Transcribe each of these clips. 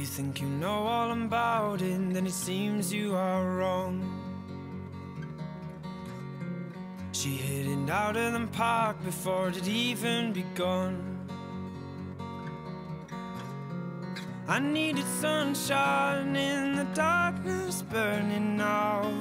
You think you know all about it, then it seems you are wrong. She hid it out of the park before it had even begun. I needed sunshine in the darkness burning out.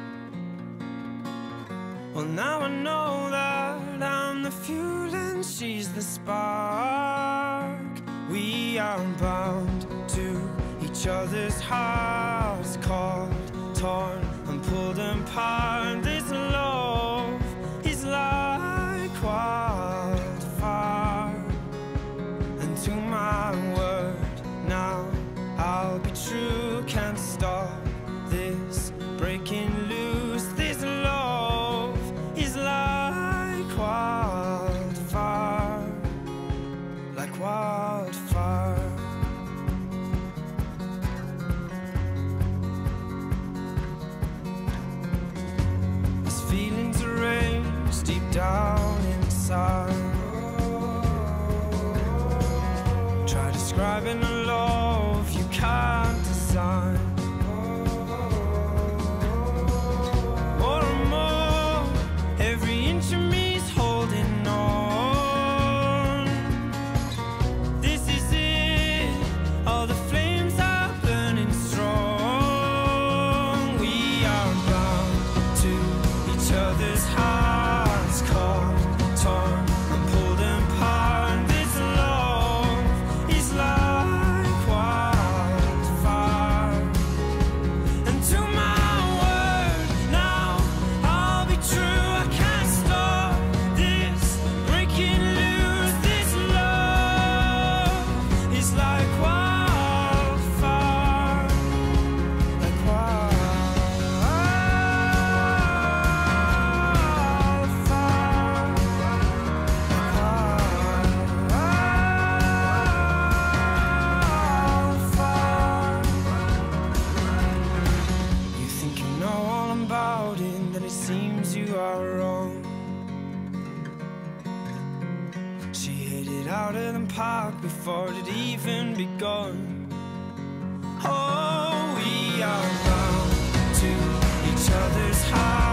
Well, now I know that I'm the fuel and she's the spark. We are bound to each other's hearts, caught, torn and pulled apart. This love is like wildfire, and to my word now I'll be true. Can't stop this breaking loose. This love is like wildfire, like wildfire. These feelings arranged deep down inside. Try describing a love you can't design. More and more, every inch of me's holding on. This is it, all the flames are burning strong. We are bound to each other's hearts, caught, torn and pulled apart. This love is like wildfire, and to my word now I'll be true. I can't stop this breaking loose. This love is like wildfire, like wildfire. You think you know all about it, then it seems you are wrong. She hid it out of the park before it had even begun. Oh, we are bound to each other's hearts.